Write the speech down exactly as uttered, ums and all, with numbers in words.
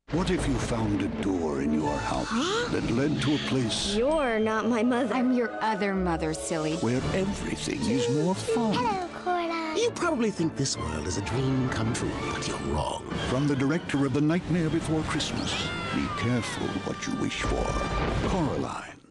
What if you found a door in your house huh? that led to a place... You're not my mother. I'm your other mother, silly. ...where everything is more fun. Hello, Coraline. You probably think this world is a dream come true, but you're wrong. From the director of The Nightmare Before Christmas, be careful what you wish for. Coraline.